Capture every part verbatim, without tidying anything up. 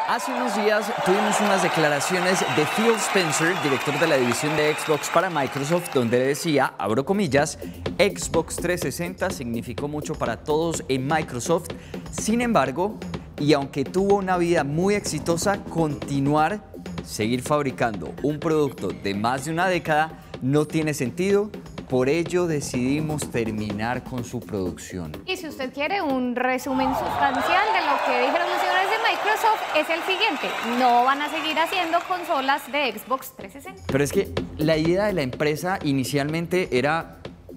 Hace unos días tuvimos unas declaraciones de Phil Spencer, director de la división de Xbox para Microsoft, donde decía, abro comillas, Xbox trescientos sesenta significó mucho para todos en Microsoft. Sin embargo, y aunque tuvo una vida muy exitosa, continuar, seguir fabricando un producto de más de una década no tiene sentido. Por ello decidimos terminar con su producción. Y si usted quiere un resumen sustancial de lo que dijeron los señores de Microsoft, es el siguiente: no van a seguir haciendo consolas de Xbox trescientos sesenta. Pero es que la idea de la empresa inicialmente era,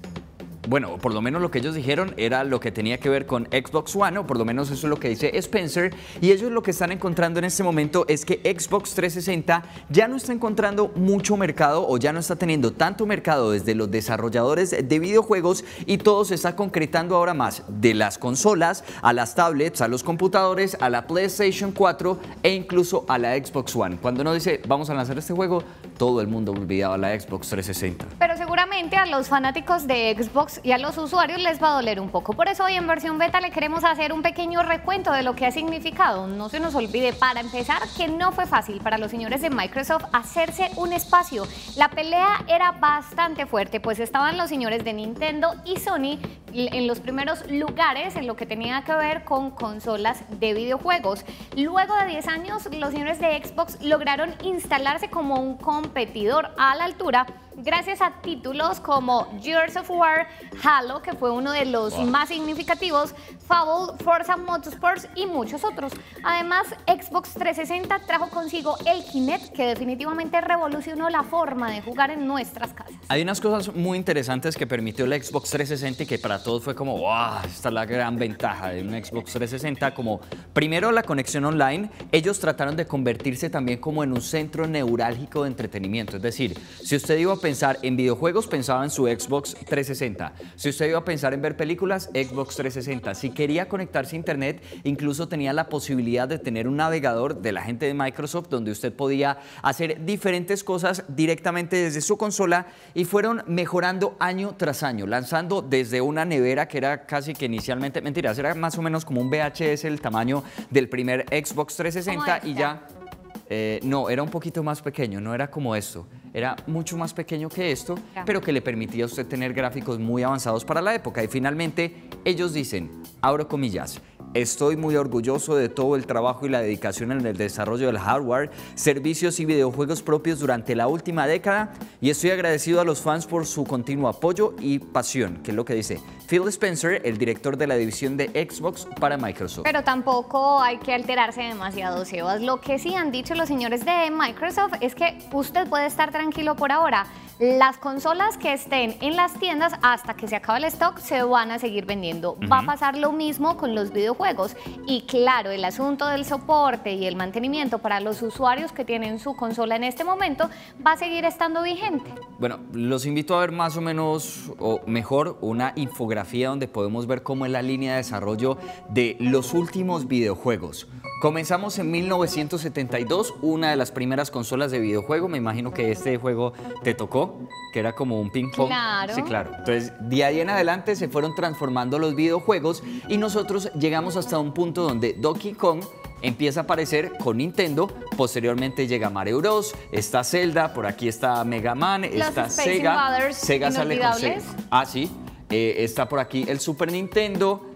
bueno, por lo menos lo que ellos dijeron era lo que tenía que ver con Xbox One, o por lo menos eso es lo que dice Spencer, y ellos lo que están encontrando en este momento es que Xbox trescientos sesenta ya no está encontrando mucho mercado, o ya no está teniendo tanto mercado desde los desarrolladores de videojuegos, y todo se está concretando ahora más de las consolas a las tablets, a los computadores, a la PlayStation cuatro e incluso a la Xbox One. Cuando uno dice vamos a lanzar este juego, todo el mundo olvidaba la Xbox trescientos sesenta. Pero seguramente a los fanáticos de Xbox y a los usuarios les va a doler un poco. Por eso hoy en versión beta le queremos hacer un pequeño recuento de lo que ha significado. No se nos olvide, para empezar, que no fue fácil para los señores de Microsoft hacerse un espacio. La pelea era bastante fuerte, pues estaban los señores de Nintendo y Sony en los primeros lugares en lo que tenía que ver con consolas de videojuegos. Luego de diez años, los señores de Xbox lograron instalarse como un competidor a la altura, gracias a títulos como Gears of War, Halo, que fue uno de los wow. más significativos, Fable, Forza Motorsport y muchos otros. Además, Xbox trescientos sesenta trajo consigo el Kinect, que definitivamente revolucionó la forma de jugar en nuestras casas. Hay unas cosas muy interesantes que permitió el Xbox trescientos sesenta y que para todos fue como, wow, esta es la gran ventaja de un Xbox trescientos sesenta, como primero la conexión online. Ellos trataron de convertirse también como en un centro neurálgico de entretenimiento, es decir, si usted iba a pensar en videojuegos, pensaba en su Xbox trescientos sesenta. Si usted iba a pensar en ver películas, Xbox trescientos sesenta. Si quería conectarse a internet, incluso tenía la posibilidad de tener un navegador de la gente de Microsoft donde usted podía hacer diferentes cosas directamente desde su consola, y fueron mejorando año tras año, lanzando desde una nevera que era casi que inicialmente, mentiras, era más o menos como un V H S el tamaño del primer Xbox trescientos sesenta, y ya... Eh, no, era un poquito más pequeño, no era como esto, era mucho más pequeño que esto, ya. pero que le permitía a usted tener gráficos muy avanzados para la época. Y finalmente ellos dicen, abro comillas, estoy muy orgulloso de todo el trabajo y la dedicación en el desarrollo del hardware, servicios y videojuegos propios durante la última década, y estoy agradecido a los fans por su continuo apoyo y pasión, que es lo que dice Phil Spencer, el director de la división de Xbox para Microsoft. Pero tampoco hay que alterarse demasiado, Sebas. Lo que sí han dicho los señores de Microsoft es que usted puede estar tranquilo por ahora. Las consolas que estén en las tiendas hasta que se acabe el stock se van a seguir vendiendo. Uh-huh. Va a pasar lo mismo con los videojuegos. Y claro, el asunto del soporte y el mantenimiento para los usuarios que tienen su consola en este momento va a seguir estando vigente. Bueno, los invito a ver más o menos, o mejor, una infografía donde podemos ver cómo es la línea de desarrollo de los últimos videojuegos. Comenzamos en mil novecientos setenta y dos, una de las primeras consolas de videojuego. Me imagino que este juego te tocó, que era como un ping pong. Claro. Sí, claro. Entonces, de ahí en adelante se fueron transformando los videojuegos, y nosotros llegamos hasta un punto donde Donkey Kong empieza a aparecer con Nintendo. Posteriormente llega Mario Bros, está Zelda, por aquí está Mega Man, los está Space Sega. Invaders Sega sale con Sega. Ah, sí. Eh, está por aquí el Super Nintendo,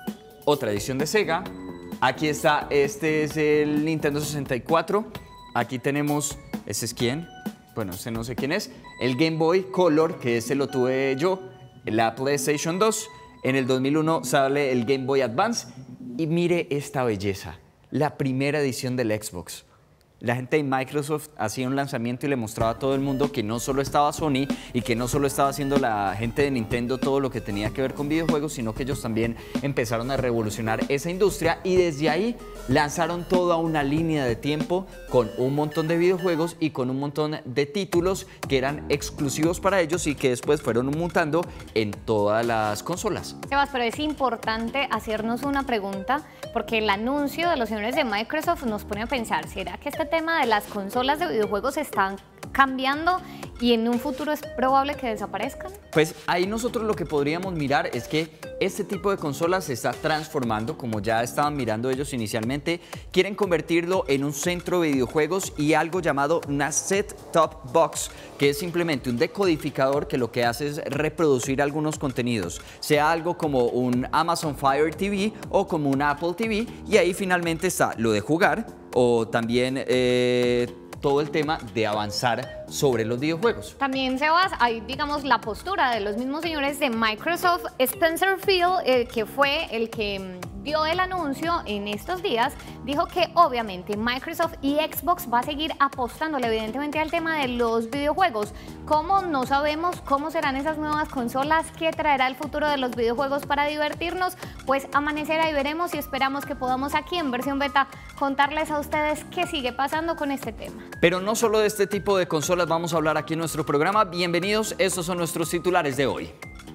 otra edición de Sega. Aquí está, este es el Nintendo sesenta y cuatro. Aquí tenemos, ¿ese es quién? Bueno, ese no sé quién es. El Game Boy Color, que ese lo tuve yo. La PlayStation dos. En el dos mil uno sale el Game Boy Advance. Y mire esta belleza, la primera edición del Xbox. La gente de Microsoft hacía un lanzamiento y le mostraba a todo el mundo que no solo estaba Sony y que no solo estaba haciendo la gente de Nintendo todo lo que tenía que ver con videojuegos, sino que ellos también empezaron a revolucionar esa industria, y desde ahí lanzaron toda una línea de tiempo con un montón de videojuegos y con un montón de títulos que eran exclusivos para ellos y que después fueron mutando en todas las consolas. Sebas, pero es importante hacernos una pregunta, porque el anuncio de los señores de Microsoft nos pone a pensar, ¿será que este tema de las consolas de videojuegos están cambiando ¿Y en un futuro es probable que desaparezcan? Pues ahí nosotros lo que podríamos mirar es que este tipo de consolas se está transformando, como ya estaban mirando ellos inicialmente. Quieren convertirlo en un centro de videojuegos y algo llamado una set-top box, que es simplemente un decodificador que lo que hace es reproducir algunos contenidos, sea algo como un Amazon Fire T V o como un Apple T V, y ahí finalmente está lo de jugar o también eh, todo el tema de avanzar sobre los videojuegos. También, Sebas, hay, digamos, la postura de los mismos señores de Microsoft. Spencer Field, eh, que fue el que mm, dio el anuncio en estos días, dijo que obviamente Microsoft y Xbox va a seguir apostándole evidentemente al tema de los videojuegos. ¿Cómo? No sabemos cómo serán esas nuevas consolas, qué traerá el futuro de los videojuegos para divertirnos. Pues amanecerá y veremos, y esperamos que podamos aquí en versión beta contarles a ustedes qué sigue pasando con este tema. Pero no solo de este tipo de consolas vamos a hablar aquí en nuestro programa. Bienvenidos, estos son nuestros titulares de hoy.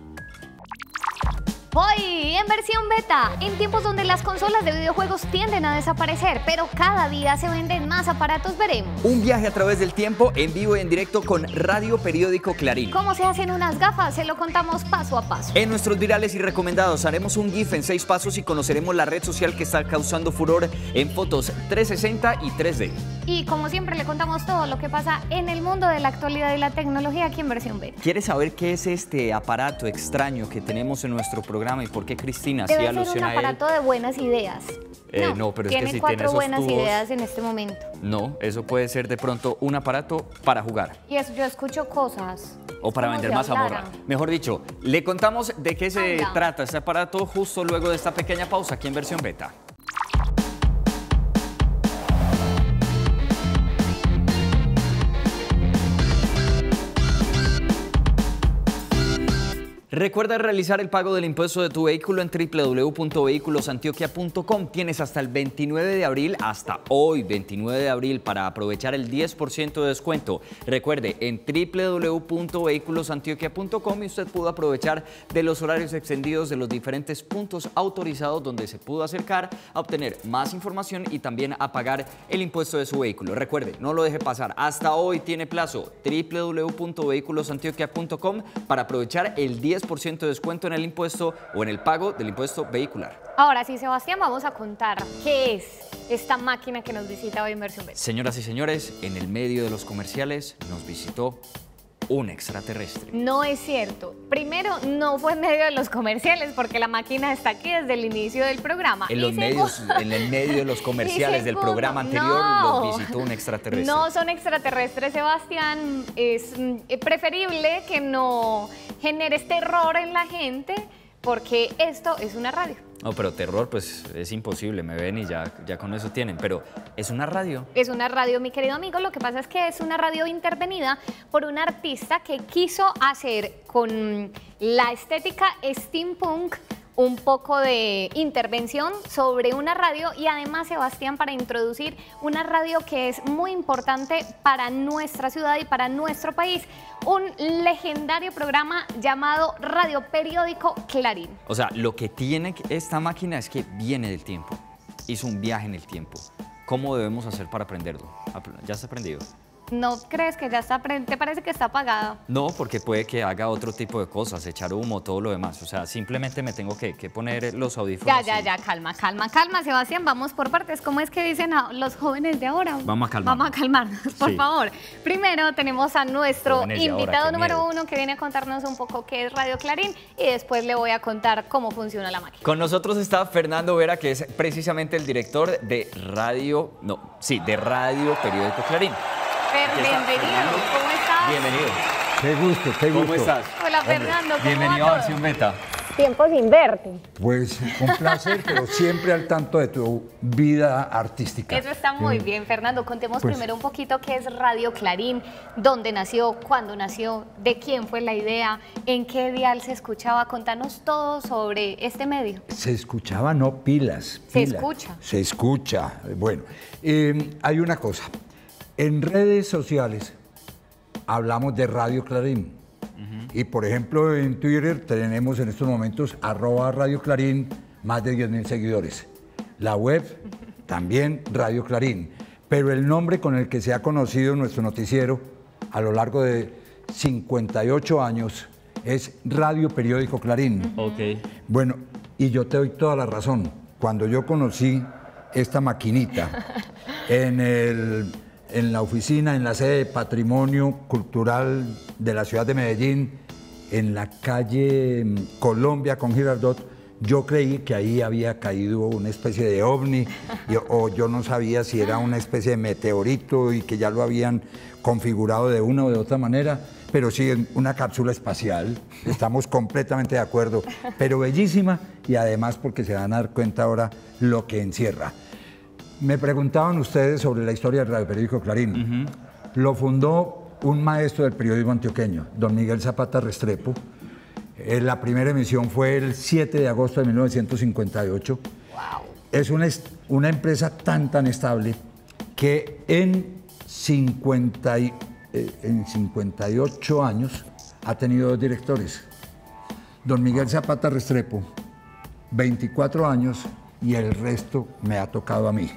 Hoy en versión beta, en tiempos donde las consolas de videojuegos tienden a desaparecer, pero cada día se venden más aparatos, veremos. Un viaje a través del tiempo en vivo y en directo con Radio Periódico Clarín. ¿Cómo se hacen unas gafas? Se lo contamos paso a paso. En nuestros virales y recomendados haremos un GIF en seis pasos y conoceremos la red social que está causando furor en fotos trescientos sesenta y tres D. Y como siempre le contamos todo lo que pasa en el mundo de la actualidad y la tecnología aquí en versión beta. ¿Quieres saber qué es este aparato extraño que tenemos en nuestro programa y por qué Cristina Debe sí ser alusiona un aparato de buenas ideas. Eh, no, no, pero es tiene que si cuatro tiene esos buenas tubos, ideas en este momento. No, eso puede ser de pronto un aparato para jugar. Y eso, yo escucho cosas. O para Como vender si mazamorra. hablaran. Mejor dicho, le contamos de qué se Anda. trata este aparato justo luego de esta pequeña pausa aquí en versión beta. Recuerda realizar el pago del impuesto de tu vehículo en w w w punto vehículos antioquia punto com. Tienes hasta el veintinueve de abril, hasta hoy, veintinueve de abril, para aprovechar el diez por ciento de descuento. Recuerde, en w w w punto vehículos antioquia punto com y usted pudo aprovechar de los horarios extendidos de los diferentes puntos autorizados donde se pudo acercar a obtener más información y también a pagar el impuesto de su vehículo. Recuerde, no lo deje pasar. Hasta hoy tiene plazo w w w punto vehículos antioquia punto com para aprovechar el diez por ciento de descuento en el impuesto o en el pago del impuesto vehicular. Ahora sí, Sebastián, vamos a contar qué es esta máquina que nos visita hoy en versión beta. Señoras y señores, en el medio de los comerciales nos visitó un extraterrestre. No es cierto. Primero, no fue en medio de los comerciales porque la máquina está aquí desde el inicio del programa. En, los Y medios, segundo- en el medio de los comerciales Y del segundo, programa anterior no. los visitó un extraterrestre. No son extraterrestres, Sebastián. Es mm, preferible que no generes terror en la gente porque esto es una radio. No, pero terror pues es imposible, me ven y ya, ya con eso tienen, pero es una radio. Es una radio, mi querido amigo, lo que pasa es que es una radio intervenida por un artista que quiso hacer con la estética steampunk un poco de intervención sobre una radio y además, Sebastián, para introducir una radio que es muy importante para nuestra ciudad y para nuestro país, un legendario programa llamado Radio Periódico Clarín. O sea, lo que tiene esta máquina es que viene del tiempo, hizo un viaje en el tiempo. ¿Cómo debemos hacer para aprenderlo? ¿Ya está aprendido? ¿No crees que ya está, apre- te parece que está apagada? No, porque puede que haga otro tipo de cosas, echar humo, todo lo demás. O sea, simplemente me tengo que, que poner los audífonos. Ya, ya, y- ya, calma, calma, calma, Sebastián, vamos por partes. ¿Cómo es que dicen a los jóvenes de ahora? Vamos a calmarnos. Vamos a calmarnos, por Sí. favor. Primero tenemos a nuestro Jóvenes de ahora, invitado qué número miedo. uno que viene a contarnos un poco qué es Radio Clarín y después le voy a contar cómo funciona la máquina. Con nosotros está Fernando Vera, que es precisamente el director de Radio, no, sí, de Radio Periódico Clarín. Fer, Aquí está, bienvenido, Fernando. ¿cómo estás? Bienvenido. Qué gusto, qué gusto. ¿Cómo estás? Hola, Fernando, ¿cómo Bienvenido va a todo? Versión Beta. Tiempo sin verte. Pues un placer, pero siempre al tanto de tu vida artística. Eso está muy Eh, bien, Fernando. Contemos pues- primero un poquito qué es Radio Clarín, dónde nació, cuándo nació, de quién fue la idea, en qué dial se escuchaba. Contanos todo sobre este medio. Se escuchaba, no pilas. Se pilas. escucha. Se escucha. Bueno, eh, hay una cosa. En redes sociales hablamos de Radio Clarín. Y por ejemplo en Twitter tenemos en estos momentos arroba Radio Clarín más de diez mil seguidores. La web también Radio Clarín. Pero el nombre con el que se ha conocido nuestro noticiero a lo largo de cincuenta y ocho años es Radio Periódico Clarín. Ok. Bueno, y yo te doy toda la razón. Cuando yo conocí esta maquinita en, el, en la oficina, en la sede de Patrimonio Cultural de la ciudad de Medellín, en la calle Colombia con Girardot, yo creí que ahí había caído una especie de ovni, y, o yo no sabía si era una especie de meteorito y que ya lo habían configurado de una o de otra manera, pero sí en una cápsula espacial, estamos completamente de acuerdo, pero bellísima, y además porque se van a dar cuenta ahora lo que encierra. Me preguntaban ustedes sobre la historia del Radio Periódico Clarín. Uh-huh. Lo fundó un maestro del periodismo antioqueño, don Miguel Zapata Restrepo. Eh, la primera emisión fue el siete de agosto de mil novecientos cincuenta y ocho. Wow. Es una, una empresa tan, tan estable que en, cincuenta y, eh, en cincuenta y ocho años ha tenido dos directores. Don Miguel Zapata Restrepo, veinticuatro años, y el resto me ha tocado a mí.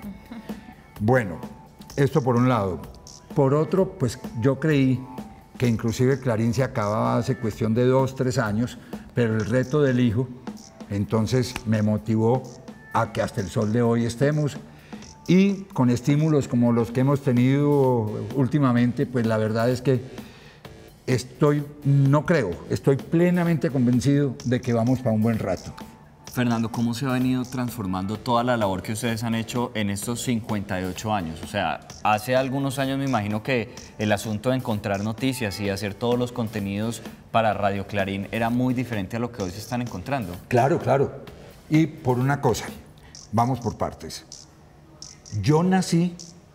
Bueno, esto por un lado. Por otro, pues yo creí que inclusive Clarín se acababa hace cuestión de dos, tres años, pero el reto del hijo, entonces me motivó a que hasta el sol de hoy estemos, y con estímulos como los que hemos tenido últimamente, pues la verdad es que estoy, no creo, estoy plenamente convencido de que vamos para un buen rato. Fernando, ¿cómo se ha venido transformando toda la labor que ustedes han hecho en estos cincuenta y ocho años? O sea, hace algunos años me imagino que el asunto de encontrar noticias y hacer todos los contenidos para Radio Clarín era muy diferente a lo que hoy se están encontrando. Claro, claro. Y por una cosa, vamos por partes. Yo nací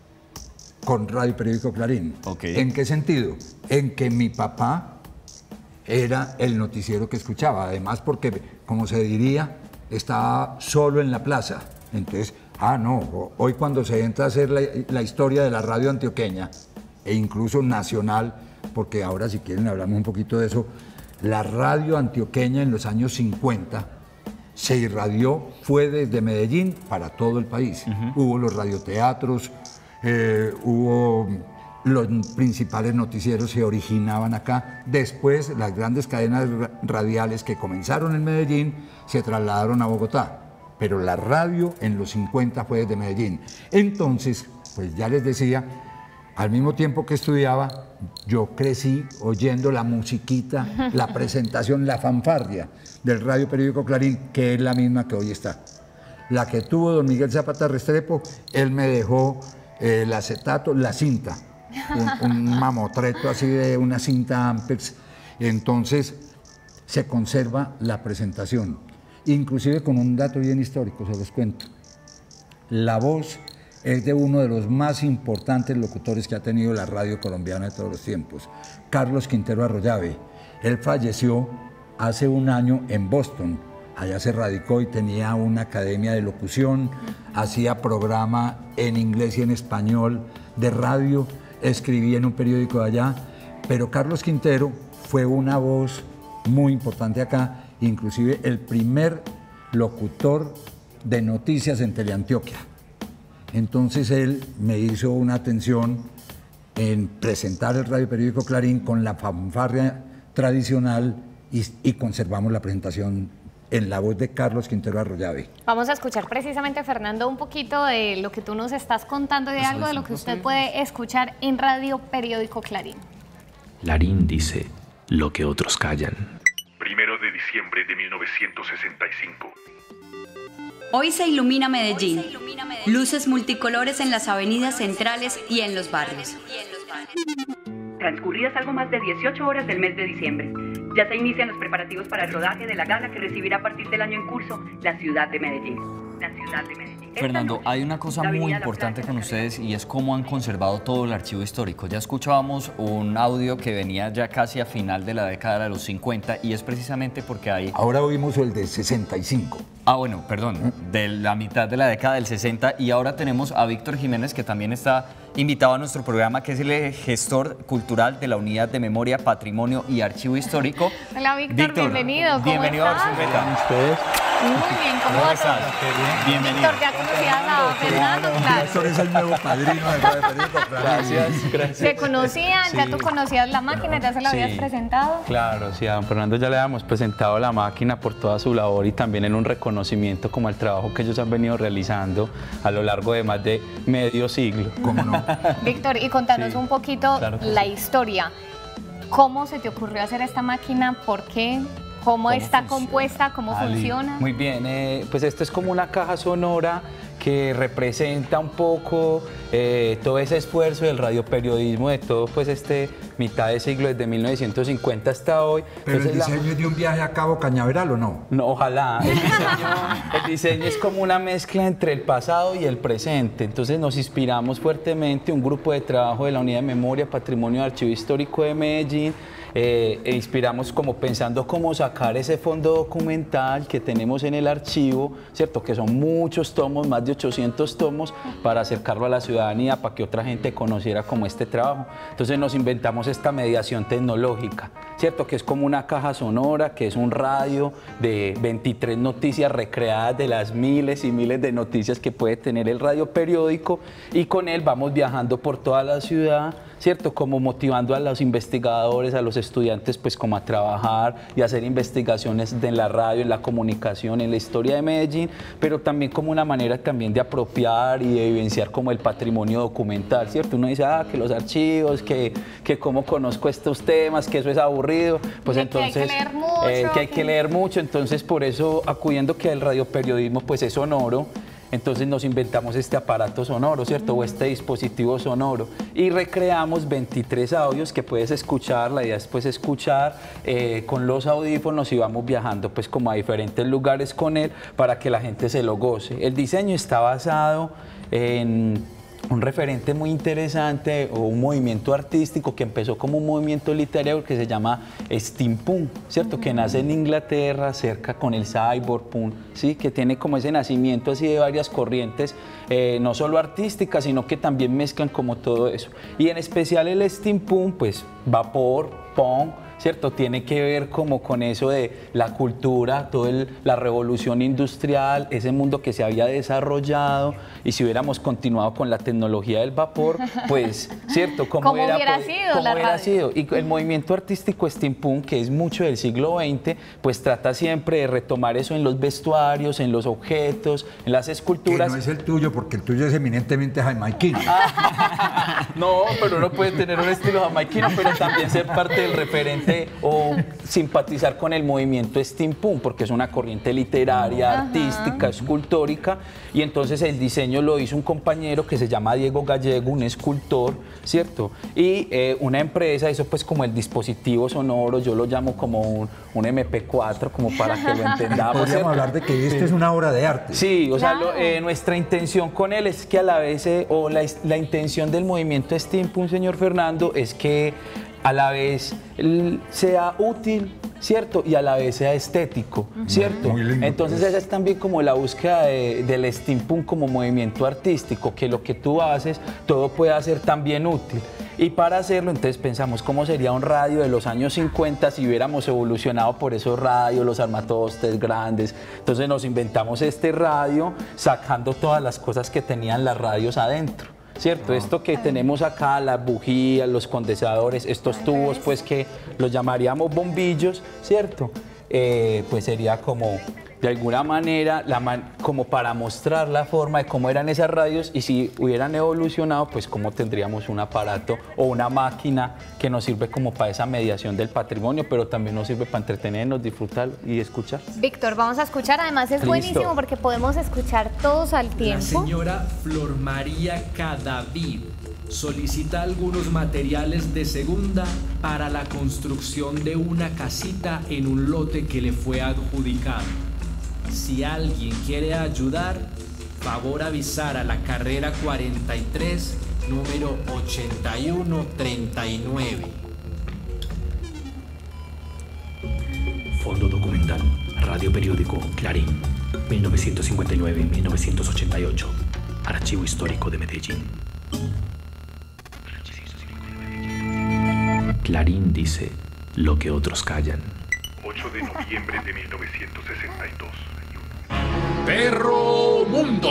con Radio Periódico Clarín. Okay. ¿En qué sentido? En que mi papá era el noticiero que escuchaba, además porque, como se diría, estaba solo en la plaza. Entonces, ah, no, hoy cuando se entra a hacer la, la historia de la radio antioqueña, e incluso nacional, porque ahora si quieren hablamos un poquito de eso, la radio antioqueña en los años cincuenta se irradió, fue desde Medellín para todo el país. Uh-huh. Hubo los radioteatros, eh, hubo los principales noticieros se originaban acá. Después, las grandes cadenas radiales que comenzaron en Medellín se trasladaron a Bogotá, pero la radio en los cincuenta fue desde Medellín. Entonces, pues ya les decía, al mismo tiempo que estudiaba, yo crecí oyendo la musiquita, la presentación, la fanfarria del Radio Periódico Clarín, que es la misma que hoy está. La que tuvo don Miguel Zapata Restrepo, él me dejó eh, el acetato, la cinta, un, un mamotreto así de una cinta Ampex. Entonces se conserva la presentación, inclusive con un dato bien histórico, se los cuento. La voz es de uno de los más importantes locutores que ha tenido la radio colombiana de todos los tiempos, Carlos Quintero Arroyave. Él falleció hace un año en Boston. Allá se radicó y tenía una academia de locución, hacía programa en inglés y en español de radio, escribía en un periódico de allá, pero Carlos Quintero fue una voz muy importante acá, inclusive el primer locutor de noticias en Teleantioquia. Entonces él me hizo una atención en presentar el Radio Periódico Clarín con la fanfarria tradicional y, y conservamos la presentación en la voz de Carlos Quintero Arroyave. Vamos a escuchar precisamente, Fernando, un poquito de lo que tú nos estás contando y de algo de lo que usted puede escuchar en Radio Periódico Clarín. Clarín dice lo que otros callan. Primero de diciembre de mil novecientos sesenta y cinco. Hoy se ilumina Medellín. Luces multicolores en las avenidas centrales y en los barrios. Transcurridas algo más de dieciocho horas del mes de diciembre, ya se inician los preparativos para el rodaje de la gala que recibirá a partir del año en curso la ciudad de Medellín. La ciudad de Medellín. Fernando, hay una cosa muy importante con ustedes y es cómo han conservado todo el archivo histórico. Ya escuchábamos un audio que venía ya casi a final de la década de los cincuenta y es precisamente porque hay... Ahora oímos el de sesenta y cinco. Ah, bueno, perdón, de la mitad de la década del sesenta, y ahora tenemos a Víctor Jiménez, que también está invitado a nuestro programa, que es el gestor cultural de la Unidad de Memoria, Patrimonio y Archivo Histórico. Hola, Víctor, Víctor bienvenido. ¿Cómo bienvenido estás? a Versión Beta. ¿Ustedes? Muy bien, ¿cómo va todo? Bienvenido. Víctor, ¿ya conocías a Fernando? Claro. Víctor es el nuevo padrino de Radio Periódico, claro. Gracias, gracias. ¿Se conocían? ¿Ya Sí. tú conocías la máquina? ¿Ya se la habías Sí. presentado? Claro, sí, a don Fernando ya le habíamos presentado la máquina por toda su labor y también en un reconocimiento como el trabajo que ellos han venido realizando a lo largo de más de medio siglo. ¿Cómo no? Víctor, y contanos Sí, un poquito claro que la sí. historia. ¿Cómo se te ocurrió hacer esta máquina? ¿Por qué? ¿Cómo, está funciona? compuesta? ¿Cómo Ali, funciona? Muy bien, eh, pues esto es como una caja sonora que representa un poco eh, todo ese esfuerzo del radioperiodismo de todo pues este mitad de siglo, desde mil novecientos cincuenta hasta hoy. Pero el Entonces, la- diseño es de un viaje a Cabo Cañaveral, ¿o no? No, ojalá. El diseño, el diseño es como una mezcla entre el pasado y el presente. Entonces nos inspiramos fuertemente, un grupo de trabajo de la Unidad de Memoria, Patrimonio de Archivo Histórico de Medellín, eh, e inspiramos como pensando cómo sacar ese fondo documental que tenemos en el archivo, ¿cierto? Que son muchos tomos, más de ochocientos tomos, para acercarlo a la ciudadanía, para que otra gente conociera como este trabajo. Entonces nos inventamos esta mediación tecnológica, ¿cierto? Que es como una caja sonora, que es un radio de veintitrés noticias recreadas de las miles y miles de noticias que puede tener el radio periódico, y con él vamos viajando por toda la ciudad, ¿cierto? Como motivando a los investigadores, a los estudiantes, pues como a trabajar y hacer investigaciones de en la radio, en la comunicación, en la historia de Medellín, pero también como una manera también de apropiar y de vivenciar como el patrimonio documental, ¿cierto? Uno dice, ah, que los archivos, que, que cómo conozco estos temas, que eso es aburrido, pues De que hay entonces... que leer mucho, eh, que hay que que- leer mucho, entonces por eso, acudiendo que el radioperiodismo pues es sonoro, entonces nos inventamos este aparato sonoro, ¿cierto? O este dispositivo sonoro, y recreamos veintitrés audios que puedes escuchar. La idea es pues escuchar eh, con los audífonos, y vamos viajando pues como a diferentes lugares con él para que la gente se lo goce. El diseño está basado en un referente muy interesante, o un movimiento artístico que empezó como un movimiento literario que se llama steampunk, ¿cierto? Que nace en Inglaterra, cerca con el cyberpunk, ¿sí? Que tiene como ese nacimiento así de varias corrientes, eh, no solo artísticas, sino que también mezclan como todo eso. Y en especial el steampunk, pues vapor, punk, ¿cierto? Tiene que ver como con eso de la cultura, toda la revolución industrial, ese mundo que se había desarrollado, y si hubiéramos continuado con la tecnología del vapor, pues, ¿cierto? ¿Cómo hubiera hubiera pod- sido cómo la hubiera radio? sido? Y el movimiento artístico steampunk, que es mucho del siglo veinte, pues trata siempre de retomar eso en los vestuarios, en los objetos, en las Que esculturas. no es el tuyo, porque el tuyo es eminentemente jamaiquino. No, pero uno puede tener un estilo jamaiquino, pero también ser parte del referente o simpatizar con el movimiento steampunk, porque es una corriente literaria, artística, escultórica, y entonces el diseño lo hizo un compañero que se llama Diego Gallego, un escultor, ¿cierto? Y eh, una empresa hizo pues como el dispositivo sonoro, yo lo llamo como un, un eme pe cuatro, como para que lo entendamos. Podríamos ¿cierto? hablar de que esto es una obra de arte. Sí, o sea, Claro. lo- eh, nuestra intención con él es que a la vez, eh, o la, la intención del movimiento steampunk, señor Fernando, es que a la vez l- sea útil, ¿cierto? Y a la vez sea estético, ¿cierto? Muy lindo, Entonces pues. esa es también como la búsqueda de- del steampunk como movimiento artístico, que lo que tú haces, todo pueda ser también útil. Y para hacerlo, entonces pensamos cómo sería un radio de los años cincuenta si hubiéramos evolucionado por esos radios, los armatostes grandes. Entonces nos inventamos este radio sacando todas las cosas que tenían las radios adentro, ¿cierto? Esto que tenemos acá, las bujías, los condensadores, estos tubos, pues que los llamaríamos bombillos, ¿cierto? Eh, pues sería como, de alguna manera, la man- como para mostrar la forma de cómo eran esas radios, y si hubieran evolucionado, pues cómo tendríamos un aparato o una máquina que nos sirve como para esa mediación del patrimonio, pero también nos sirve para entretenernos, disfrutar y escuchar. Víctor, vamos a escuchar. Además es Listo. buenísimo porque podemos escuchar todos al La tiempo. señora Flor María Cadavid solicita algunos materiales de segunda para la construcción de una casita en un lote que le fue adjudicado. Si alguien quiere ayudar, favor avisar a la carrera cuarenta y tres, número ochenta y uno treinta y nueve. Fondo documental. Radio Periódico Clarín. mil novecientos cincuenta y nueve a mil novecientos ochenta y ocho. Archivo Histórico de Medellín. Clarín dice lo que otros callan. ocho de noviembre de mil novecientos sesenta y dos. Perro Mundo.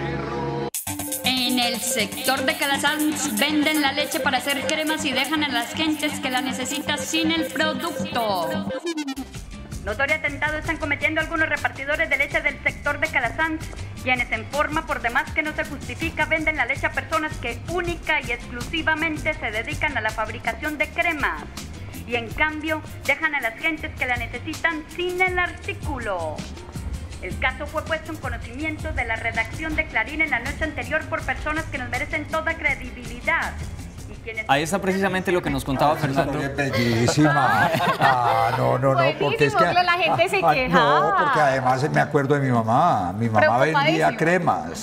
En el sector de Calasanz venden la leche para hacer cremas y dejan a las gentes que la necesitan sin el producto. Notorio atentado están cometiendo algunos repartidores de leche del sector de Calasanz, quienes en forma por demás que no se justifica venden la leche a personas que única y exclusivamente se dedican a la fabricación de cremas y en cambio dejan a las gentes que la necesitan sin el artículo. El caso fue puesto en conocimiento de la redacción de Clarín en la noche anterior por personas que nos merecen toda credibilidad. Ahí está precisamente lo que nos contaba Fernando. Bellísima. Ah, no, no, no, porque es que la gente se ah, quejaba. no, porque además me acuerdo de mi mamá. Mi mamá vendía cremas.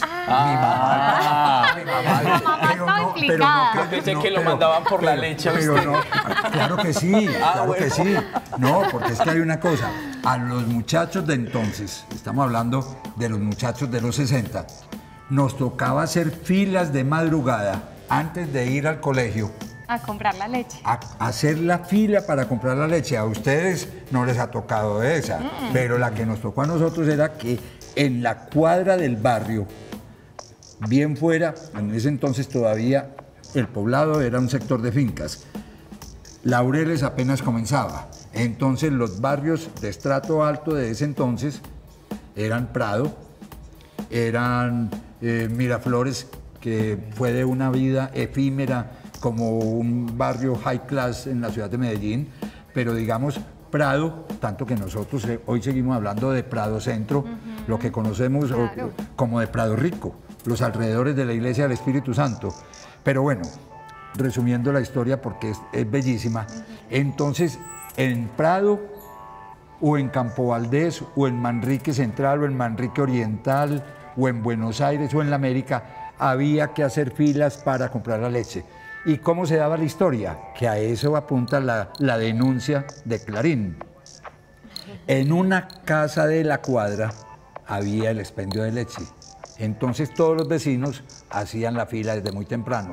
Ah. Mi mamá, mi mamá, La mamá pero estaba no, implicada. pero no, Pensé no, que lo pero- mandaban por la pero- leche a pero usted. no, claro que sí, Ah, claro bueno. que sí. No, porque es que hay una cosa. A los muchachos de entonces, estamos hablando de los muchachos de los sesenta, nos tocaba hacer filas de madrugada antes de ir al colegio. A comprar la leche. A hacer la fila para comprar la leche. A ustedes no les ha tocado esa, Mm. pero la que nos tocó a nosotros era que en la cuadra del barrio, bien fuera, en ese entonces todavía el poblado era un sector de fincas. Laureles apenas comenzaba. Entonces los barrios de estrato alto de ese entonces eran Prado, eran eh, Miraflores, que fue de una vida efímera como un barrio high class en la ciudad de Medellín, pero digamos Prado, tanto que nosotros eh, hoy seguimos hablando de Prado Centro, lo que conocemos o- Claro. como de Prado Rico, los alrededores de la Iglesia del Espíritu Santo. Pero bueno, resumiendo la historia porque es, es bellísima, entonces en Prado o en Campo Valdés o en Manrique Central o en Manrique Oriental o en Buenos Aires o en la América había que hacer filas para comprar la leche. ¿Y cómo se daba la historia? Que a eso apunta la, la denuncia de Clarín. En una casa de la cuadra había el expendio de leche. Entonces todos los vecinos hacían la fila desde muy temprano.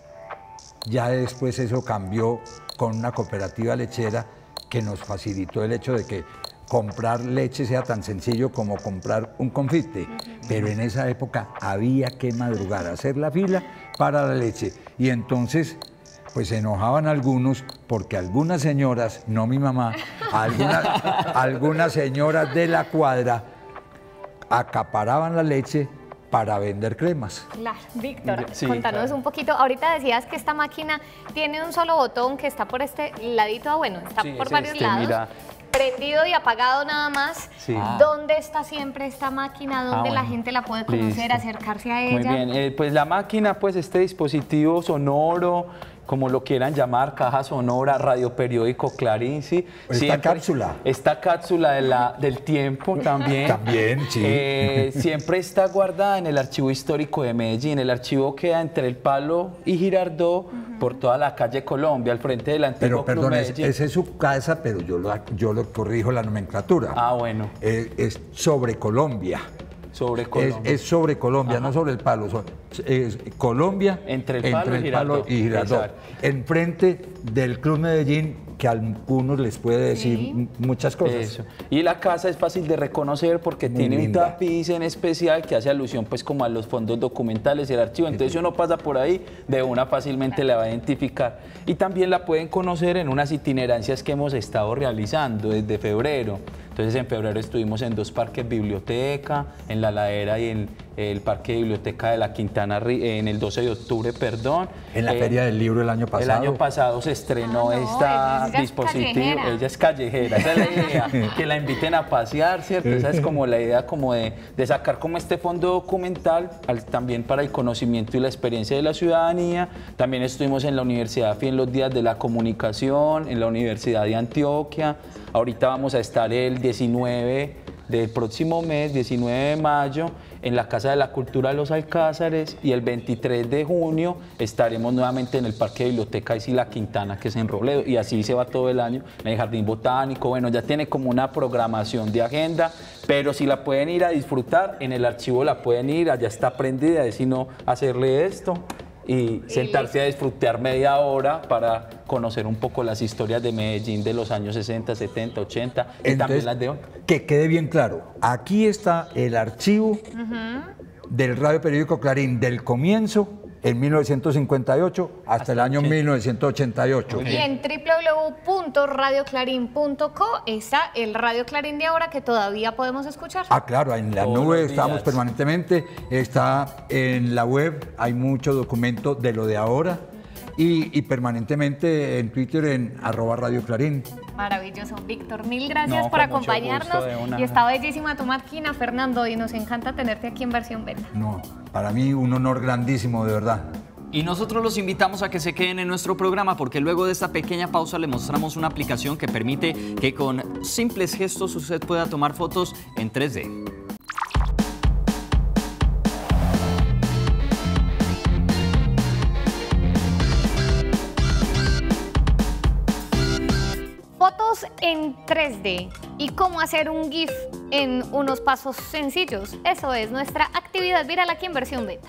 Ya después eso cambió con una cooperativa lechera que nos facilitó el hecho de que comprar leche sea tan sencillo como comprar un confite. Pero en esa época había que madrugar, hacer la fila para la leche. Y entonces, pues se enojaban algunos porque algunas señoras, no mi mamá, algunas, algunas señoras de la cuadra acaparaban la leche para vender cremas. Claro, Víctor, Sí, contanos claro. un poquito. Ahorita decías que esta máquina tiene un solo botón que está por este ladito, ah, bueno, está Sí, por es varios este, lados. mira. Prendido y apagado nada más. Sí. Ah. ¿Dónde está siempre esta máquina? ¿Dónde la bueno. gente la puede conocer, Listo. acercarse a Muy ella? bien, eh, pues la máquina, pues este dispositivo sonoro, como lo quieran llamar, caja sonora, radio periódico Clarín, sí. Esta Siempre- cápsula. Esta cápsula de la, del tiempo también. También, sí. Eh, siempre está guardada en el archivo histórico de Medellín. El archivo queda entre El Palo y Girardot, por toda la calle Colombia, al frente del antiguo Pero Club perdón, es- Medellín. esa es su casa, pero yo lo, yo lo corrijo la nomenclatura. Ah, bueno, Es, es sobre Colombia. sobre Es, Colombia. es sobre Colombia, no sobre el palo. so- Es Colombia Entre el Palo y Girardot. y Girardot. Exacto. Enfrente del Club Medellín, que a algunos les puede decir Sí. m- muchas cosas. Eso. Y la casa es fácil de reconocer porque Muy tiene linda. un tapiz en especial que hace alusión pues como a los fondos documentales y el archivo. Entonces si uno pasa por ahí, de una fácilmente la va a identificar. Y también la pueden conocer en unas itinerancias que hemos estado realizando desde febrero. Entonces en febrero estuvimos en dos parques biblioteca, en La Ladera y en el Parque Biblioteca de la Quintana, Ri- en el doce de octubre, perdón. En la Eh, Feria del Libro el año pasado. El año pasado se estrenó Ah, no, ella este es dispositivo. callejera. Ella es callejera, esa es la idea, que la inviten a pasear, ¿cierto? Esa es como la idea como de, de sacar como este fondo documental al- también para el conocimiento y la experiencia de la ciudadanía. También estuvimos en la Universidad A F I en los días de la comunicación, en la Universidad de Antioquia. Ahorita vamos a estar el diecinueve del próximo mes, diecinueve de mayo, en la Casa de la Cultura de los Alcázares, y el veintitrés de junio estaremos nuevamente en el Parque Biblioteca y La Quintana, que es en Robledo, y así se va todo el año, en el Jardín Botánico. Bueno, ya tiene como una programación de agenda, pero si la pueden ir a disfrutar, en el archivo la pueden ir, allá está prendida, es sino hacerle esto y sentarse a disfrutar media hora para conocer un poco las historias de Medellín de los años sesenta, setenta, ochenta y Entonces, también las de hoy. Que quede bien claro, aquí está el archivo uh-huh. del Radio Periódico Clarín del comienzo en mil novecientos cincuenta y ocho hasta, hasta el año ochenta. mil novecientos ochenta y ocho. Y en doble u doble u doble u punto radio clarín punto co está el Radio Clarín de ahora que todavía podemos escuchar. Ah, claro, en la Todos nube estamos permanentemente, está en la web, hay mucho documento de lo de ahora y, y permanentemente en Twitter en arroba Radio Clarín. Maravilloso, Víctor, mil gracias No, por con mucho acompañarnos gusto, de una. y está bellísima tu máquina, Fernando, y nos encanta tenerte aquí en versión beta. No, para mí un honor grandísimo, de verdad. Y nosotros los invitamos a que se queden en nuestro programa porque luego de esta pequeña pausa le mostramos una aplicación que permite que con simples gestos usted pueda tomar fotos en tres D. Fotos en tres D y cómo hacer un GIF en unos pasos sencillos. Eso es nuestra actividad viral aquí en versión beta.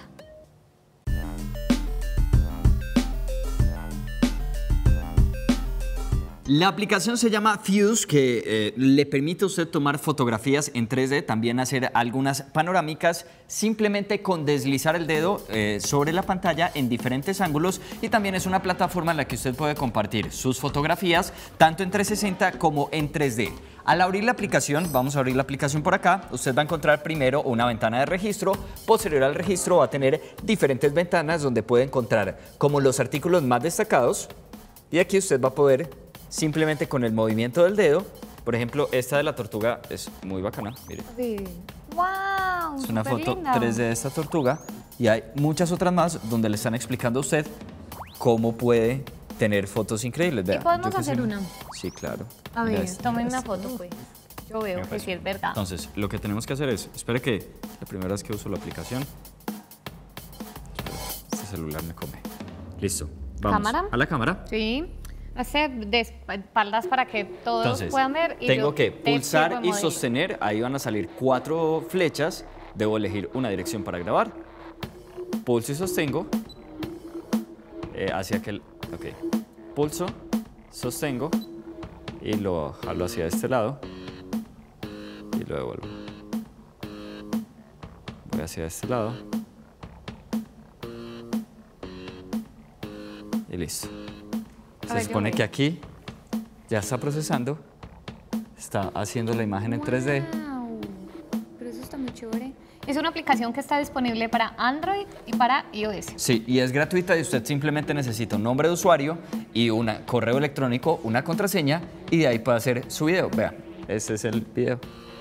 La aplicación se llama Fuse, que eh, le permite a usted tomar fotografías en tres D, también hacer algunas panorámicas simplemente con deslizar el dedo eh, sobre la pantalla en diferentes ángulos, y también es una plataforma en la que usted puede compartir sus fotografías tanto en trescientos sesenta como en tres D. Al abrir la aplicación, vamos a abrir la aplicación por acá, usted va a encontrar primero una ventana de registro. Posterior al registro va a tener diferentes ventanas donde puede encontrar como los artículos más destacados, y aquí usted va a poder simplemente con el movimiento del dedo, por ejemplo, esta de la tortuga es muy bacana, mire. Sí. ¡Wow! Es una foto linda. tres D de esta tortuga, y hay muchas otras más donde le están explicando a usted cómo puede tener fotos increíbles. Vea, ¿Y podemos yo que hacer sé- una? Sí, claro. A Vea ver, esta, tomen vea una esta. foto, pues. Yo veo que sí es verdad. Entonces, lo que tenemos que hacer es, espere que la primera vez que uso la aplicación, espere, este celular me come. Listo, vamos ¿Cámara? a la cámara. Sí. Hacer de espaldas para que todos Entonces, puedan ver. Y tengo yo que te pulsar sirvo de y modelo. sostener, ahí van a salir cuatro flechas, debo elegir una dirección para grabar, pulso y sostengo, eh, hacia aquel, ok, pulso, sostengo y lo jalo hacia este lado y lo devuelvo. Voy hacia este lado y listo. A Se ver, yo supone veo. que aquí ya está procesando, está haciendo la imagen en tres D. Wow, pero eso está muy chévere. Es una aplicación que está disponible para Android y para iOS. Sí, y es gratuita y usted simplemente necesita un nombre de usuario y un correo electrónico, una contraseña, y de ahí puede hacer su video. Vea, este es el video.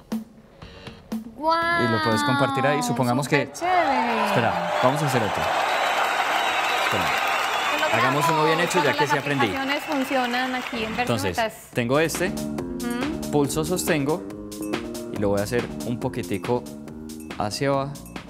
Wow, Y lo puedes compartir ahí. Supongamos que... Chévere. Espera, vamos a hacer otro. Espera. Lo hagamos uno bien logramos. hecho ya Cuando que sí las aprendí. aplicaciones funcionan aquí en versión Entonces, betas. tengo este, Ujú. pulso, sostengo, y lo voy a hacer un poquitico hacia abajo.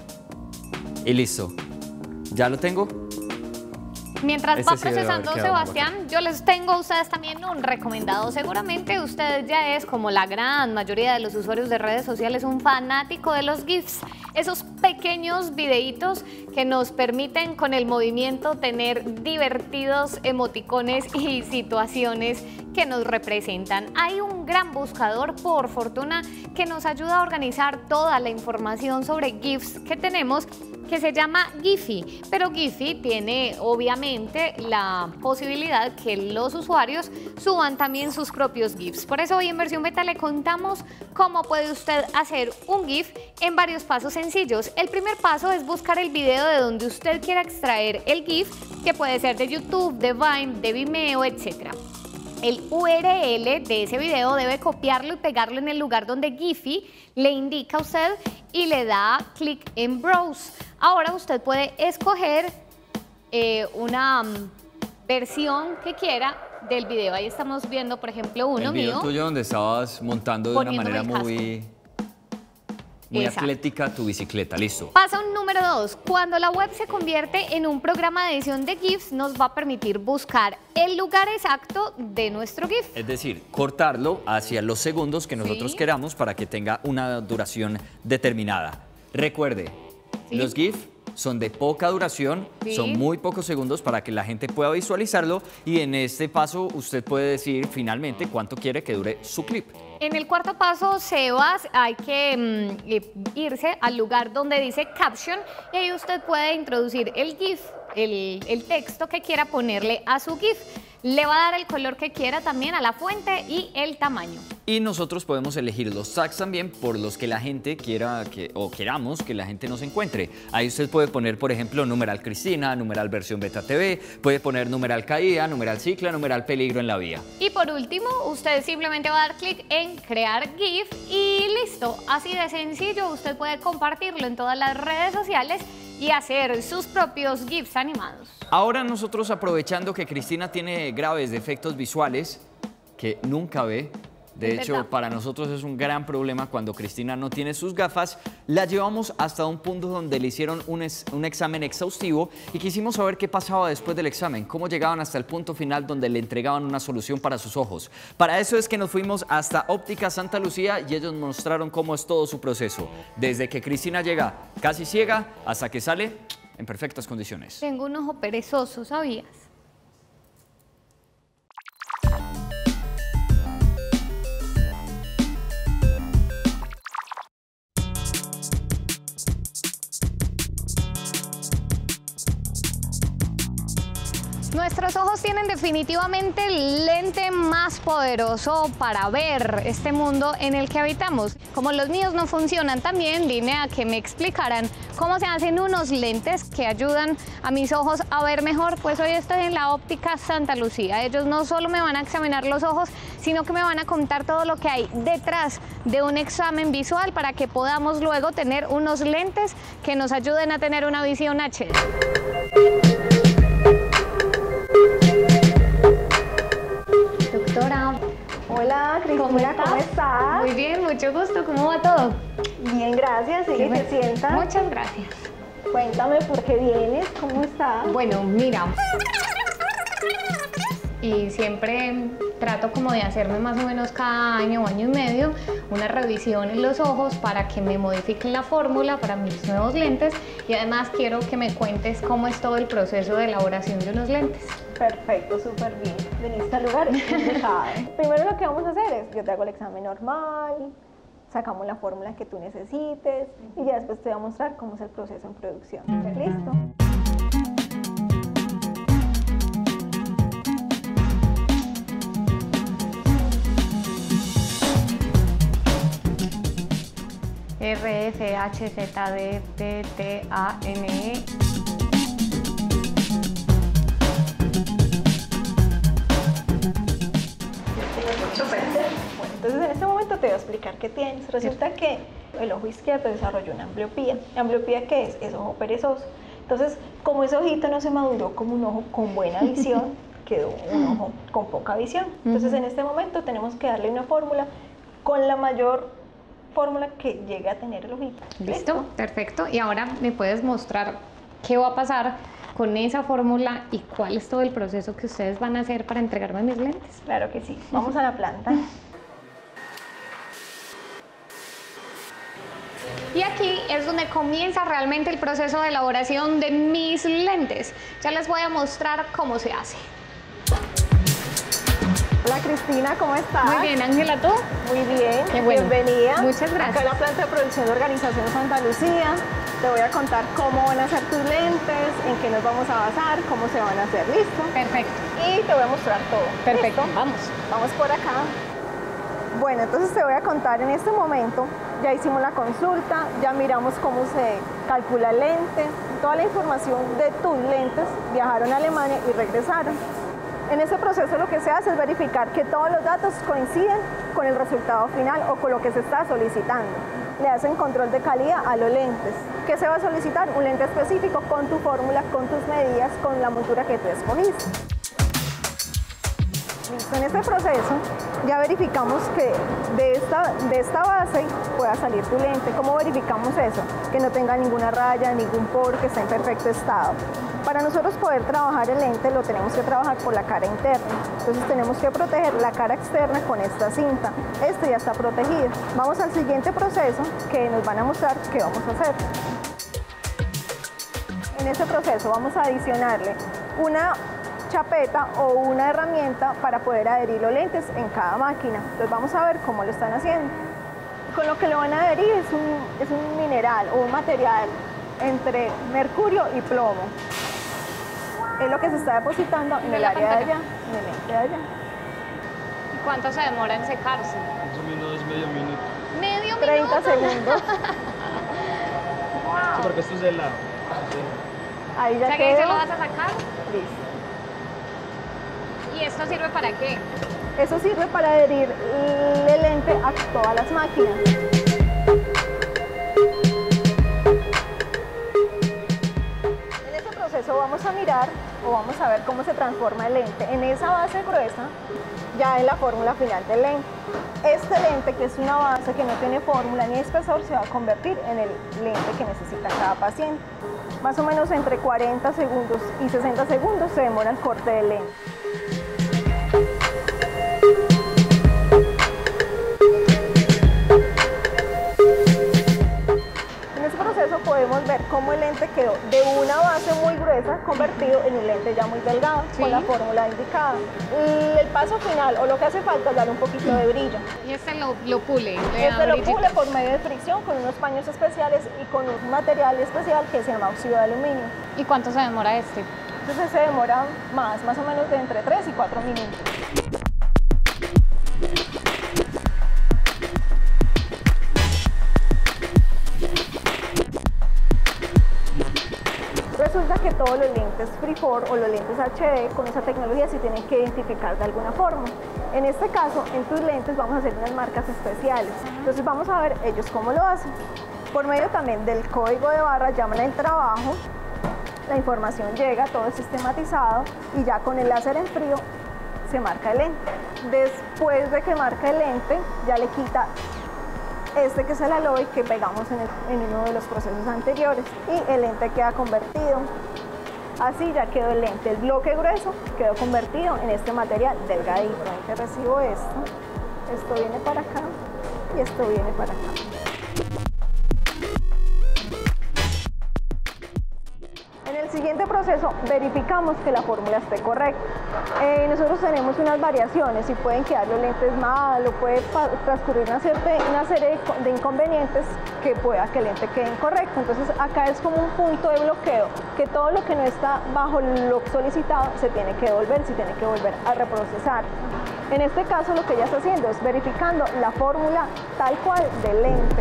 Y listo. Ya lo tengo. Mientras Este va sí debe haber procesando quedado muy Sebastián, yo les tengo a ustedes también un recomendado. Seguramente usted ya es, como la gran mayoría de los usuarios de redes sociales, un fanático de los GIFs. Esos pequeños videitos que nos permiten con el movimiento tener divertidos emoticones y situaciones que nos representan. Hay un gran buscador, por fortuna, que nos ayuda a organizar toda la información sobre GIFs que tenemos, que se llama Giphy, pero Giphy tiene obviamente la posibilidad que los usuarios suban también sus propios GIFs. Por eso hoy en versión beta le contamos cómo puede usted hacer un GIF en varios pasos sencillos. El primer paso es buscar el video de donde usted quiera extraer el GIF, que puede ser de YouTube, de Vine, de Vimeo, etcétera. El U R L de ese video debe copiarlo y pegarlo en el lugar donde Giphy le indica a usted y le da clic en Browse. Ahora usted puede escoger eh, una um, versión que quiera del video. Ahí estamos viendo, por ejemplo, uno el video mío. tuyo donde estabas montando de una Poniéndome manera el muy, muy Exacto. atlética tu bicicleta. Listo. Paso número dos. Cuando la web se convierte en un programa de edición de GIFs, nos va a permitir buscar el lugar exacto de nuestro GIF. Es decir, cortarlo hacia los segundos que nosotros Sí. queramos para que tenga una duración determinada. Recuerde, Sí. los GIF son de poca duración, Sí. son muy pocos segundos para que la gente pueda visualizarlo y en este paso usted puede decidir finalmente cuánto quiere que dure su clip. En el cuarto paso, Sebas, hay que mm, eh, irse al lugar donde dice caption y ahí usted puede introducir el GIF, el, el texto que quiera ponerle a su GIF. Le va a dar el color que quiera también a la fuente y el tamaño. Y nosotros podemos elegir los tags también por los que la gente quiera que, o queramos que la gente nos encuentre. Ahí usted puede poner, por ejemplo, numeral Cristina, numeral versión beta T V, puede poner numeral caída, numeral cicla, numeral peligro en la vía. Y por último, usted simplemente va a dar clic en crear GIF y listo. Así de sencillo, usted puede compartirlo en todas las redes sociales y hacer sus propios GIFs animados. Ahora nosotros, aprovechando que Cristina tiene graves defectos visuales que nunca ve, de Es hecho verdad. para nosotros es un gran problema cuando Cristina no tiene sus gafas, la llevamos hasta un punto donde le hicieron un, es- un examen exhaustivo y quisimos saber qué pasaba después del examen, cómo llegaban hasta el punto final donde le entregaban una solución para sus ojos. Para eso es que nos fuimos hasta Óptica Santa Lucía y ellos mostraron cómo es todo su proceso, desde que Cristina llega casi ciega hasta que sale en perfectas condiciones. Tengo un ojo perezoso, ¿sabías? Nuestros ojos tienen definitivamente el lente más poderoso para ver este mundo en el que habitamos. Como los míos no funcionan tan bien, vine a que me explicaran cómo se hacen unos lentes que ayudan a mis ojos a ver mejor. Pues hoy estoy en la Óptica Santa Lucía. Ellos no solo me van a examinar los ojos, sino que me van a contar todo lo que hay detrás de un examen visual para que podamos luego tener unos lentes que nos ayuden a tener una visión H D. Doctora, Hola, Cristina, ¿cómo estás? muy bien, mucho gusto. ¿Cómo va todo? Bien, gracias. ¿Sí Qué que bueno. te sientas? Muchas gracias. Cuéntame por qué vienes, ¿cómo estás? Bueno, mira. Y siempre trato como de hacerme más o menos cada año o año y medio una revisión en los ojos para que me modifiquen la fórmula para mis nuevos lentes y además quiero que me cuentes cómo es todo el proceso de elaboración de unos lentes. Perfecto, súper bien. Veniste al lugar indicado. Primero lo que vamos a hacer es, yo te hago el examen normal, sacamos la fórmula que tú necesites y ya después te voy a mostrar cómo es el proceso en producción. ¿Listo? R, F, H, Z, D, P, T, A, N, E. Súper. Bueno, entonces en este momento te voy a explicar qué tienes. Resulta que el ojo izquierdo desarrolló una ambliopía. ¿Ambliopía qué es? Es ojo perezoso. Entonces, como ese ojito no se maduró como un ojo con buena visión, quedó un ojo con poca visión. Entonces, en este momento tenemos que darle una fórmula con la mayor fórmula que llegue a tener el ojito. ¿Listo? Perfecto. Y ahora me puedes mostrar qué va a pasar con esa fórmula y cuál es todo el proceso que ustedes van a hacer para entregarme mis lentes. Claro que sí. Vamos a la planta. Y aquí es donde comienza realmente el proceso de elaboración de mis lentes. Ya les voy a mostrar cómo se hace. Hola Cristina, ¿cómo estás? Muy bien, Ángela, ¿tú? Muy bien, Qué bueno. bienvenida. Muchas gracias. Acá en la planta de producción de Organización Santa Lucía. Te voy a contar cómo van a ser tus lentes, en qué nos vamos a basar, cómo se van a hacer, ¿listo? Perfecto. Y te voy a mostrar todo. Perfecto, ¿Listo? vamos. Vamos por acá. Bueno, entonces te voy a contar en este momento, ya hicimos la consulta, ya miramos cómo se calcula el lente, toda la información de tus lentes, viajaron a Alemania y regresaron. En ese proceso lo que se hace es verificar que todos los datos coinciden con el resultado final o con lo que se está solicitando. Le hacen control de calidad a los lentes. ¿Qué se va a solicitar? Un lente específico con tu fórmula, con tus medidas, con la montura que tú escogiste. Listo, en este proceso ya verificamos que de esta, de esta base pueda salir tu lente. ¿Cómo verificamos eso? Que no tenga ninguna raya, ningún poro, que esté en perfecto estado. Para nosotros poder trabajar el lente lo tenemos que trabajar por la cara interna. Entonces tenemos que proteger la cara externa con esta cinta. Este ya está protegido. Vamos al siguiente proceso que nos van a mostrar qué vamos a hacer. En este proceso vamos a adicionarle una chapeta o una herramienta para poder adherir los lentes en cada máquina. Entonces vamos a ver cómo lo están haciendo. Con lo que lo van a adherir es un, es un mineral o un material entre mercurio y plomo. Es lo que se está depositando en el área de allá, en el lente de allá. ¿Y cuánto se demora en secarse? Más o menos medio minuto. ¿Medio treinta minuto? segundos. Sí, porque esto es de lado. Ahí ya O sea, que quedó. ahí se lo vas a sacar. Listo. ¿Y esto sirve para qué? Eso sirve para adherir el lente a todas las máquinas. En este proceso vamos a mirar o vamos a ver cómo se transforma el lente en esa base gruesa, ya en la fórmula final del lente. Este lente, que es una base que no tiene fórmula ni espesor, se va a convertir en el lente que necesita cada paciente. Más o menos entre cuarenta segundos y sesenta segundos se demora el corte del lente. Podemos ver cómo el lente quedó de una base muy gruesa convertido en un lente ya muy delgado, sí, con la fórmula indicada. El paso final o lo que hace falta es darle un poquito de brillo. Y este lo, lo pule. Este lo pule por medio de fricción con unos paños especiales y con un material especial que se llama óxido de aluminio. ¿Y cuánto se demora este? Entonces se demora más, más o menos de entre tres y cuatro minutos. Resulta que todos los lentes Freeform o los lentes H D con esa tecnología se tienen que identificar de alguna forma. En este caso, en tus lentes vamos a hacer unas marcas especiales. Entonces vamos a ver ellos cómo lo hacen. Por medio también del código de barra llaman el trabajo, la información llega, todo es sistematizado y ya con el láser en frío se marca el lente. Después de que marca el lente, ya le quita este que es el aloe que pegamos en, el, en uno de los procesos anteriores y el lente queda convertido. Así ya quedó el lente, el bloque grueso quedó convertido en este material delgadito. Te recibo esto, esto viene para acá y esto viene para acá. En el siguiente proceso verificamos que la fórmula esté correcta. Eh, nosotros tenemos unas variaciones y pueden quedar los lentes mal o puede transcurrir una, cierta, una serie de inconvenientes que pueda que el lente quede incorrecto. Entonces acá es como un punto de bloqueo, que todo lo que no está bajo lo solicitado se tiene que devolver, se tiene que volver a reprocesar. En este caso lo que ella está haciendo es verificando la fórmula tal cual del lente.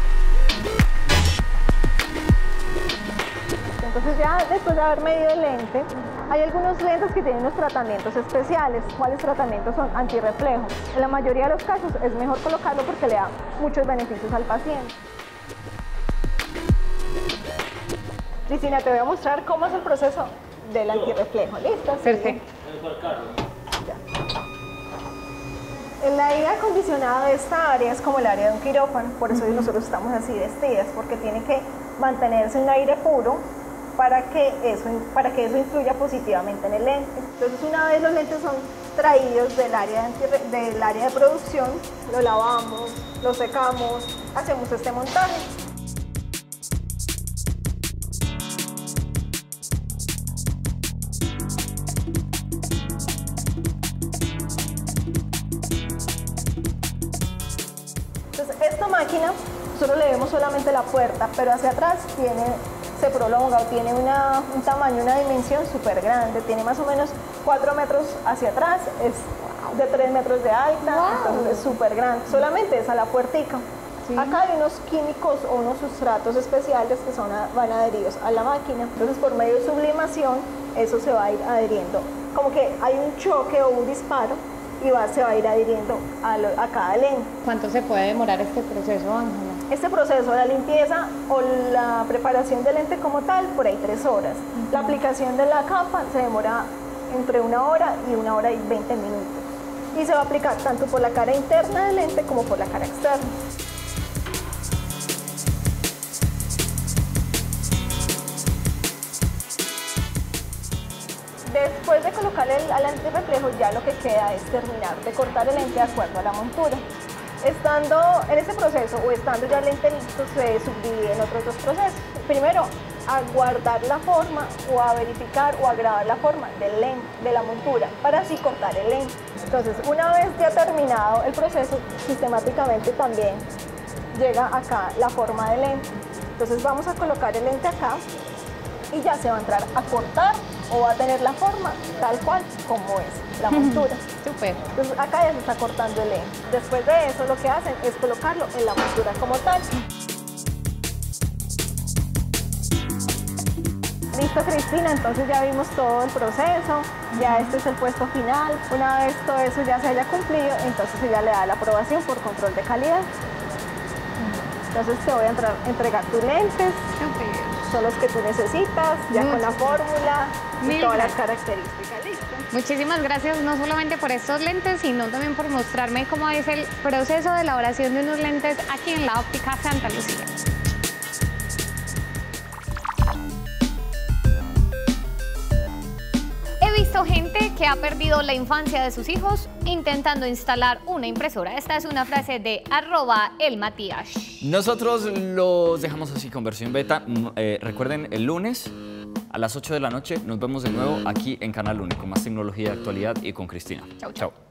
Entonces ya después de haber medido el lente, hay algunos lentes que tienen unos tratamientos especiales. ¿Cuáles tratamientos son? Antirreflejo. En la mayoría de los casos es mejor colocarlo porque le da muchos beneficios al paciente. Cristina, te voy a mostrar cómo es el proceso del antirreflejo. ¿Listas? Perfecto. El aire acondicionado de esta área es como el área de un quirófano, por eso nosotros estamos así vestidas, porque tiene que mantenerse un aire puro para que eso, para que eso influya positivamente en el lente. Entonces una vez los lentes son traídos del área de, del área de producción, lo lavamos, lo secamos, hacemos este montaje. Entonces esta máquina, nosotros le vemos solamente la puerta, pero hacia atrás tiene, se prolonga o tiene una, un tamaño, una dimensión súper grande, tiene más o menos cuatro metros hacia atrás, es de tres metros de alta, wow, entonces es súper grande, solamente es a la puertica. Sí. Acá hay unos químicos o unos sustratos especiales que son a, van adheridos a la máquina, entonces por medio de sublimación eso se va a ir adheriendo, como que hay un choque o un disparo y va, se va a ir adhiriendo a, lo, a cada lente. ¿Cuánto se puede demorar este proceso, Ángela? Este proceso, la limpieza o la preparación del lente como tal, por ahí tres horas. Uh-huh. La aplicación de la capa se demora entre una hora y una hora y veinte minutos. Y se va a aplicar tanto por la cara interna del lente como por la cara externa. Después de colocar el, al antirreflejo, ya lo que queda es terminar de cortar el lente de acuerdo a la montura. Estando en este proceso o estando ya el lente listo, se subdivide en otros dos procesos. Primero, a guardar la forma o a verificar o a grabar la forma del lente, de la montura, para así cortar el lente. Entonces, una vez ya terminado el proceso, sistemáticamente también llega acá la forma del lente. Entonces vamos a colocar el lente acá y ya se va a entrar a cortar o va a tener la forma tal cual como es la montura. Súper. Entonces acá ya se está cortando el lente. Después de eso lo que hacen es colocarlo en la montura como tal. Listo, Cristina, entonces ya vimos todo el proceso, ya este es el puesto final. Una vez todo eso ya se haya cumplido, entonces ella le da la aprobación por control de calidad. Entonces te voy a entrar, entregar tus lentes, son los que tú necesitas, ya con la fórmula y todas las características. ¿Listo? Muchísimas gracias, no solamente por estos lentes, sino también por mostrarme cómo es el proceso de elaboración de unos lentes aquí en la óptica Santa Lucía. He visto gente que ha perdido la infancia de sus hijos intentando instalar una impresora. Esta es una frase de arroba el Matías. Nosotros los dejamos así con versión beta. Eh, recuerden, el lunes a las ocho de la noche nos vemos de nuevo aquí en Canal Único, más tecnología de actualidad y con Cristina. Chau, chau. Chao.